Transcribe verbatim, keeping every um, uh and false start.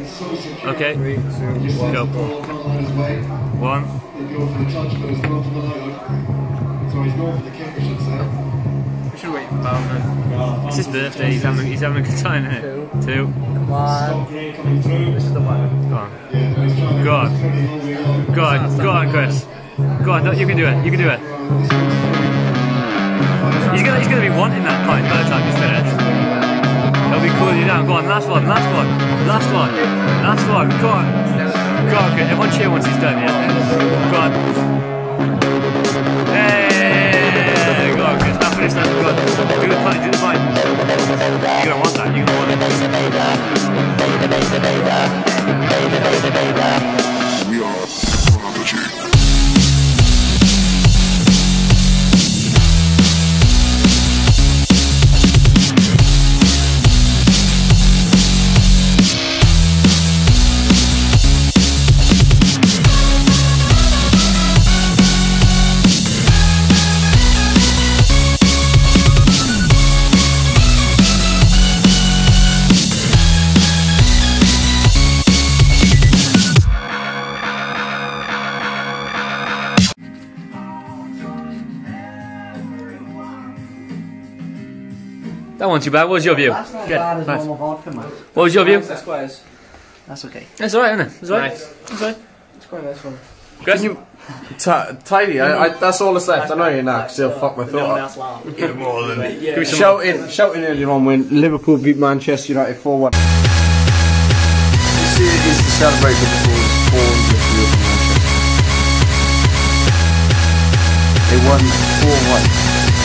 Okay. Three, two, one. Go. One. We should wait for Bowman. It's his birthday. He's having he's having a good time, isn't it? Two. Two. Come on. This is the one. Go on. Go on. Go on. Go on, Chris. Go on. No, you can do it. You can do it. He's gonna he's gonna be wanting that point by the time he's finished. He'll be cooling you down. Go on. Last one. Last one. Last one. Last one. Go on. Go on. Okay. Everyone cheer once he's done. Yeah. Go on. Hey. Go on, Chris. Now finish that. Go on. Do the point. Do the point. You're gonna want that. You're gonna want it. We are Prodigy. That wasn't too bad. What was your view? That's not Good. bad as Nice. normal vodka, man. What was your view? That's squares. That's okay. That's alright, isn't it? It's alright. Nice. It's alright. It's quite a nice one. Chris? Can you tidy? I, I, that's all that's left. I know you're not, because they'll fuck my thought up. Even more than Give me some Shouting, shouting earlier on when Liverpool beat Manchester United four one. This year is to celebrate Liverpool's four hundredth year for Manchester. They won four one.